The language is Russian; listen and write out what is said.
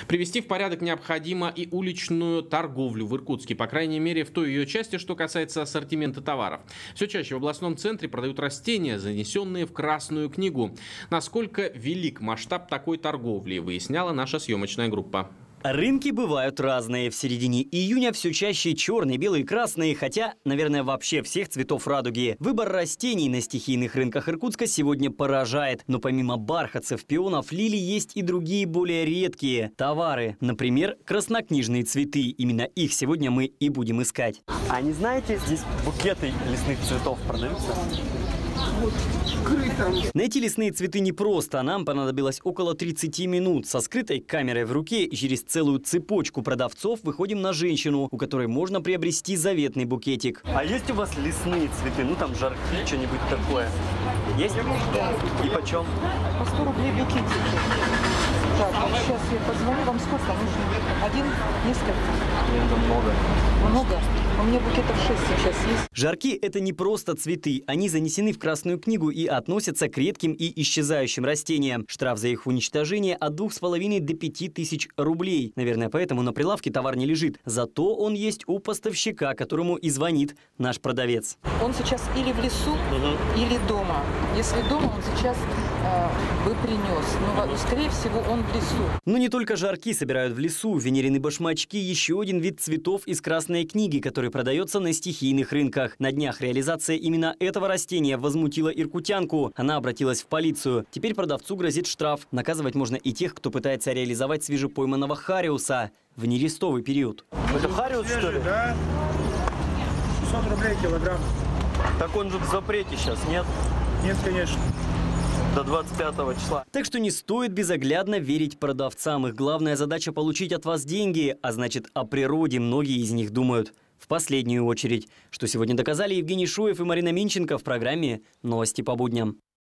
Привести в порядок необходимо и уличную торговлю в Иркутске, по крайней мере, в той ее части, что касается ассортимента товаров. Все чаще в областном центре продают растения, занесенные в Красную книгу. Насколько велик масштаб такой торговли, выясняла наша съемочная группа. Рынки бывают разные. В середине июня все чаще черные, белые, красные, хотя, наверное, вообще всех цветов радуги. Выбор растений на стихийных рынках Иркутска сегодня поражает. Но помимо бархатцев, пионов, лилий есть и другие более редкие товары. Например, краснокнижные цветы. Именно их сегодня мы и будем искать. А не знаете, здесь букеты лесных цветов продаются? Найти лесные цветы непросто. Нам понадобилось около 30 минут. Со скрытой камерой в руке и через целую цепочку продавцов выходим на женщину, у которой можно приобрести заветный букетик. А есть у вас лесные цветы? Ну там жарки, что-нибудь такое? Есть? Да. И почем? По 100 рублей букетик. Так, сейчас я позвоню. Вам сколько нужно? Один? Несколько? Нет, много. Много? У меня букетов 6 сейчас есть. Жарки – это не просто цветы. Они занесены в Красную книгу и относятся к редким и исчезающим растениям. Штраф за их уничтожение от 2500 до 5000 рублей. Наверное, поэтому на прилавке товар не лежит. Зато он есть у поставщика, которому и звонит наш продавец. Он сейчас или в лесу, или дома. Если дома, он сейчас бы принес. Но, скорее всего, он в лесу. Но не только жарки собирают в лесу. Венерины башмачки – еще один вид цветов из Красной книги, который продается на стихийных рынках. На днях реализация именно этого растения возмутила иркутянку. Она обратилась в полицию. Теперь продавцу грозит штраф. Наказывать можно и тех, кто пытается реализовать свежепойманного хариуса в нерестовый период. Это хариус, что ли? Да. 600 рублей килограмм. Так он же в запрете сейчас, нет? Нет, конечно. До 25 числа. Так что не стоит безоглядно верить продавцам. Их главная задача – получить от вас деньги. А значит, о природе многие из них думают в последнюю очередь. Что сегодня доказали Евгений Шуев и Марина Минченко в программе «Новости по будням».